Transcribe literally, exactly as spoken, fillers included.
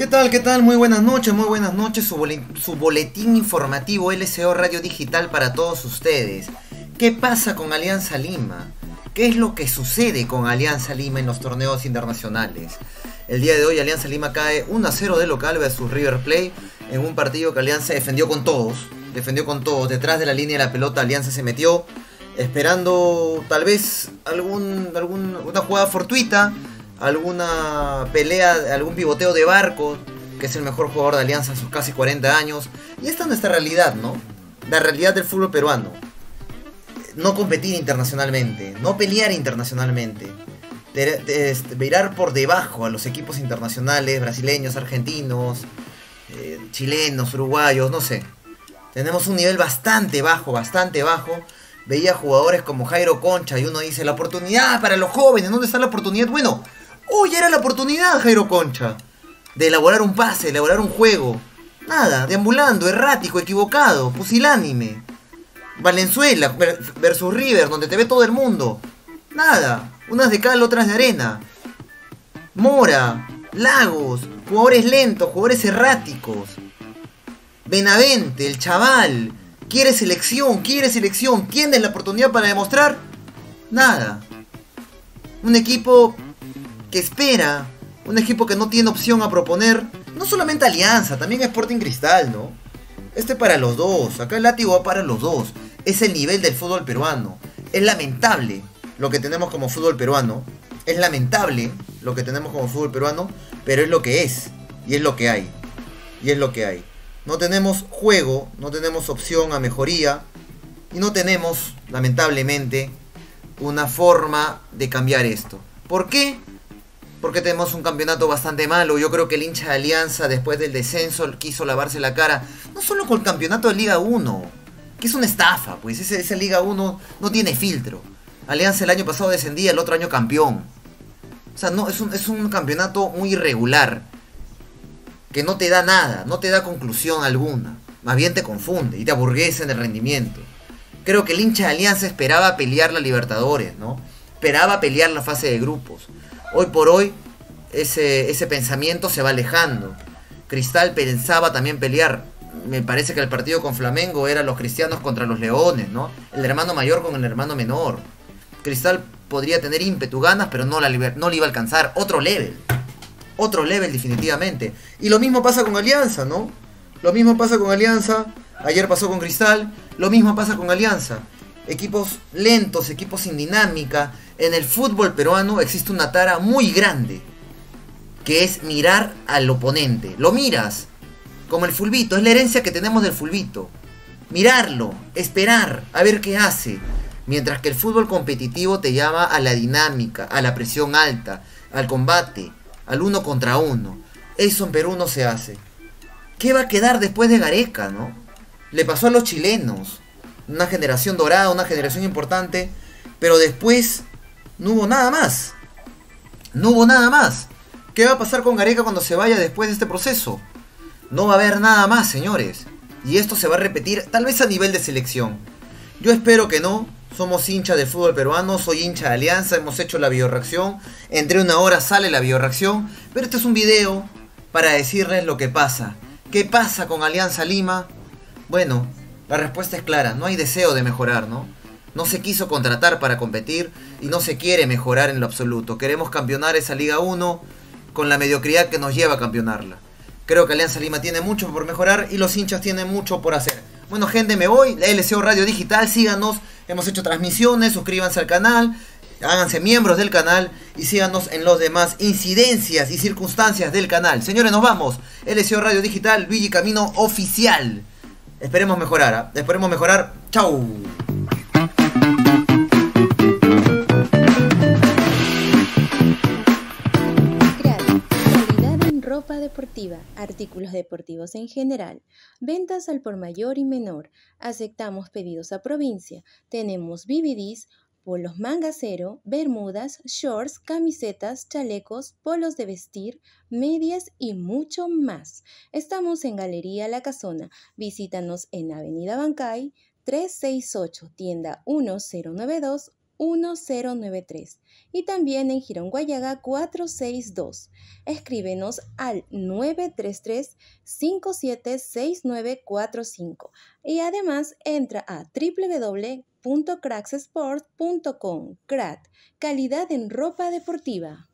tal? ¿Qué tal? Muy buenas noches, muy buenas noches. Su, boletín, su boletín informativo L C O Radio Digital para todos ustedes. ¿Qué pasa con Alianza Lima? ¿Qué es lo que sucede con Alianza Lima en los torneos internacionales? El día de hoy Alianza Lima cae uno a cero de local versus River Plate en un partido que Alianza defendió con todos. Defendió con todos. Detrás de la línea de la pelota Alianza se metió esperando tal vez algún, algún una jugada fortuita, alguna pelea, algún pivoteo de Barco, que es el mejor jugador de Alianza a sus casi cuarenta años. Y esta es nuestra realidad, ¿no? La realidad del fútbol peruano. No competir internacionalmente, no pelear internacionalmente, mirar por debajo a los equipos internacionales, brasileños, argentinos, eh, chilenos, uruguayos, no sé. Tenemos un nivel bastante bajo, bastante bajo. Veía jugadores como Jairo Concha y uno dice, la oportunidad para los jóvenes, ¿dónde está la oportunidad? Bueno, hoy era la oportunidad, Jairo Concha, de elaborar un pase, de elaborar un juego. Nada, deambulando, errático, equivocado, pusilánime. Valenzuela versus River, donde te ve todo el mundo. Nada, unas de cal, otras de arena. Mora, Lagos, jugadores lentos, jugadores erráticos. Benavente, el chaval, quiere selección, quiere selección. ¿Tienes la oportunidad para demostrar? Nada. Un equipo que espera, un equipo que no tiene opción a proponer. No solamente Alianza, también Sporting Cristal, ¿no? Este para los dos, acá el látigo va para los dos. Es el nivel del fútbol peruano. Es lamentable lo que tenemos como fútbol peruano. Es lamentable lo que tenemos como fútbol peruano, pero es lo que es. Y es lo que hay. Y es lo que hay. No tenemos juego, no tenemos opción a mejoría. Y no tenemos, lamentablemente, una forma de cambiar esto. ¿Por qué? Porque tenemos un campeonato bastante malo. Yo creo que el hincha de Alianza, después del descenso, quiso lavarse la cara. No solo con el campeonato de Liga uno, que es una estafa, pues ese, esa Liga uno no tiene filtro. Alianza el año pasado descendía, el otro año campeón. O sea, no, es un, es un campeonato muy irregular, que no te da nada, no te da conclusión alguna. Más bien te confunde y te aburguesa en el rendimiento. Creo que el hincha de Alianza esperaba pelear la Libertadores, ¿no? Esperaba pelear la fase de grupos. Hoy por hoy, ese, ese pensamiento se va alejando. Cristal pensaba también pelear. Me parece que el partido con Flamengo era los cristianos contra los leones, ¿no? El hermano mayor con el hermano menor. Cristal podría tener ímpetu, ganas, pero no, la no le iba a alcanzar. Otro level. Otro level definitivamente. Y lo mismo pasa con Alianza, ¿no? Lo mismo pasa con Alianza. Ayer pasó con Cristal. Lo mismo pasa con Alianza. Equipos lentos, equipos sin dinámica. En el fútbol peruano existe una tara muy grande, que es mirar al oponente. Lo miras, como el fulbito, es la herencia que tenemos del fulbito. Mirarlo, esperar, a ver qué hace. Mientras que el fútbol competitivo te llama a la dinámica, a la presión alta, al combate, al uno contra uno. Eso en Perú no se hace. ¿Qué va a quedar después de Gareca, no? Le pasó a los chilenos. Una generación dorada, una generación importante, pero después no hubo nada más. No hubo nada más. ¿Qué va a pasar con Gareca cuando se vaya después de este proceso? No va a haber nada más, señores. Y esto se va a repetir, tal vez a nivel de selección. Yo espero que no. Somos hinchas del fútbol peruano. Soy hincha de Alianza. Hemos hecho la bioreacción. Entre una hora sale la bioreacción. Pero este es un video para decirles lo que pasa. ¿Qué pasa con Alianza Lima? Bueno, la respuesta es clara. No hay deseo de mejorar, ¿no? No se quiso contratar para competir y no se quiere mejorar en lo absoluto. Queremos campeonar esa Liga uno con la mediocridad que nos lleva a campeonarla. Creo que Alianza Lima tiene mucho por mejorar y los hinchas tienen mucho por hacer. Bueno, gente, me voy. La L C O Radio Digital, síganos. Hemos hecho transmisiones, suscríbanse al canal, háganse miembros del canal y síganos en los demás incidencias y circunstancias del canal. Señores, nos vamos. L C O Radio Digital, Luigi Camino Oficial. Esperemos mejorar, ¿eh? Esperemos mejorar. Chau. Ropa deportiva, artículos deportivos en general, ventas al por mayor y menor, aceptamos pedidos a provincia, tenemos B V Ds, polos manga cero, bermudas, shorts, camisetas, chalecos, polos de vestir, medias y mucho más. Estamos en Galería La Casona, visítanos en Avenida Bancay, trescientos sesenta y ocho, tienda uno cero nueve dos, uno cero nueve tres y también en Girón Guayaga cuatrocientos sesenta y dos. Escríbenos al nueve tres tres, cinco siete seis nueve cuatro cinco y además entra a w w w punto cracks sport punto com. Crack, calidad en ropa deportiva.